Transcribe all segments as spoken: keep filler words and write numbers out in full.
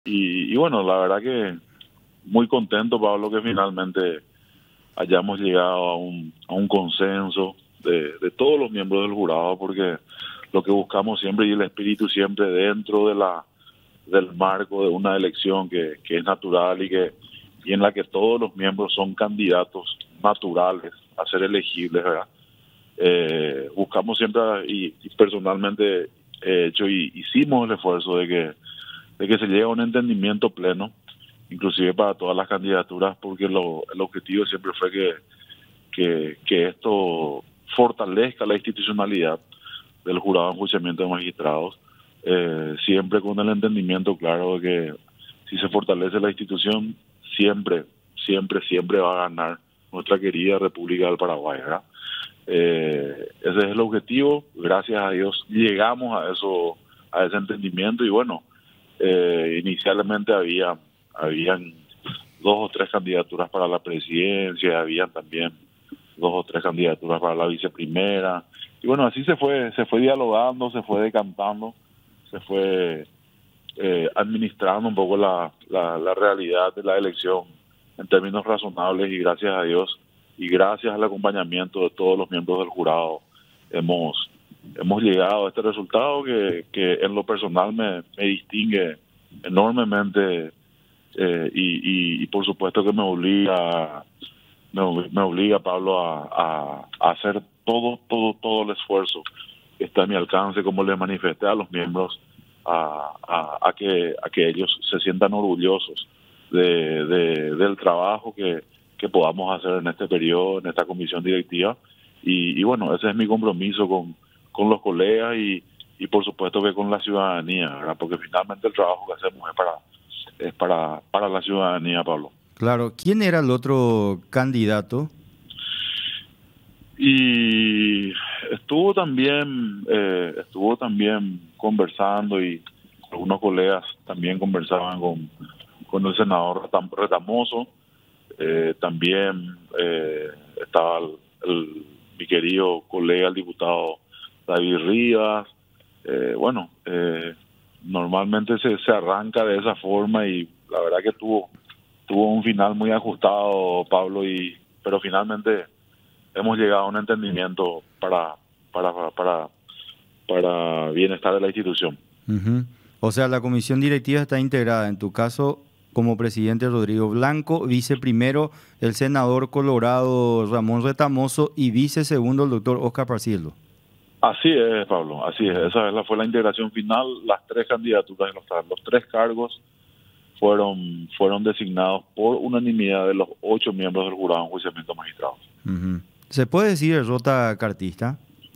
Y, y bueno, la verdad que muy contento, Pablo, que finalmente hayamos llegado a un, a un consenso de, de todos los miembros del jurado, porque lo que buscamos siempre y el espíritu siempre dentro de la del marco de una elección que, que es natural y que y en la que todos los miembros son candidatos naturales a ser elegibles, ¿verdad? Eh, buscamos siempre, y, y personalmente he hecho y hicimos el esfuerzo de que de que se llegue a un entendimiento pleno, inclusive para todas las candidaturas, porque lo, el objetivo siempre fue que, que, que esto fortalezca la institucionalidad del jurado de enjuiciamiento de magistrados, eh, siempre con el entendimiento claro de que si se fortalece la institución, siempre, siempre, siempre va a ganar nuestra querida República del Paraguay, ¿verdad? Eh, ese es el objetivo. Gracias a Dios llegamos a eso, a ese entendimiento. Y bueno, eh, inicialmente había habían dos o tres candidaturas para la presidencia, habían también dos o tres candidaturas para la viceprimera, y bueno, así se fue se fue dialogando, se fue decantando, se fue eh, administrando un poco la, la, la realidad de la elección en términos razonables, y gracias a Dios y gracias al acompañamiento de todos los miembros del jurado hemos hemos llegado a este resultado que, que en lo personal me, me distingue enormemente, eh, y, y, y por supuesto que me obliga me, me obliga, Pablo, a, a, a hacer todo todo todo el esfuerzo que está a mi alcance, como le manifesté a los miembros, a, a, a que a que ellos se sientan orgullosos de, de del trabajo que que podamos hacer en este periodo, en esta comisión directiva. Y, y bueno, ese es mi compromiso con, con los colegas y, y por supuesto que con la ciudadanía, ¿verdad? Porque finalmente el trabajo que hacemos es para es para, para la ciudadanía, Pablo. Claro. ¿Quién era el otro candidato? Y estuvo también, eh, estuvo también conversando, y algunos colegas también conversaban con, con el senador Retamoso. Eh, también eh, estaba el, el, mi querido colega, el diputado David Rivas. Eh, bueno, eh, normalmente se, se arranca de esa forma, y la verdad que tuvo tuvo un final muy ajustado, Pablo, y pero finalmente hemos llegado a un entendimiento para para para para, para bienestar de la institución. Uh-huh. O sea, la comisión directiva está integrada, en tu caso, como presidente Rodrigo Blanco, vice primero el senador colorado Ramón Retamoso y vice segundo el doctor Oscar Parcielo. Así es, Pablo, así es. Esa fue la integración final. Las tres candidaturas, los, los tres cargos fueron fueron designados por unanimidad de los ocho miembros del jurado de enjuiciamiento de magistrados. Uh-huh. ¿Se puede decir derrota cartista?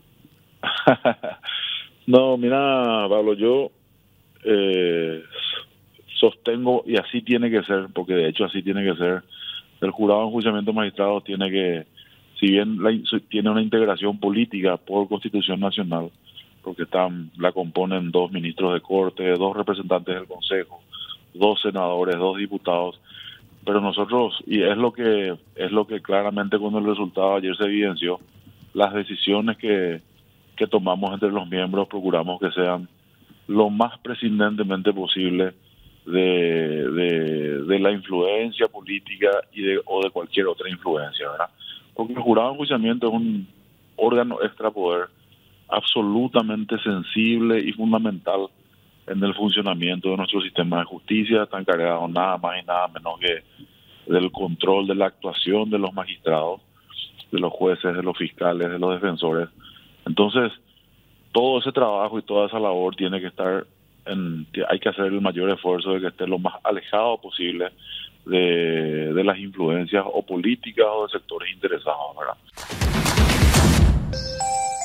No, mira, Pablo, yo eh, sostengo, y así tiene que ser, porque de hecho así tiene que ser, el jurado de enjuiciamiento de magistrados tiene que, si bien la, tiene una integración política por Constitución Nacional, porque están la componen dos ministros de corte, dos representantes del Consejo, dos senadores, dos diputados, pero nosotros, y es lo que es lo que claramente con el resultado ayer se evidenció, las decisiones que, que tomamos entre los miembros procuramos que sean lo más prescindentemente posible de, de, de la influencia política y de, o de cualquier otra influencia, ¿verdad? Porque el jurado de enjuiciamiento es un órgano extrapoder absolutamente sensible y fundamental en el funcionamiento de nuestro sistema de justicia. Está encargado nada más y nada menos que del control de la actuación de los magistrados, de los jueces, de los fiscales, de los defensores. Entonces, todo ese trabajo y toda esa labor tiene que estar en, hay que hacer el mayor esfuerzo de que esté lo más alejado posible de, de las influencias o políticas o de sectores interesados, ¿verdad?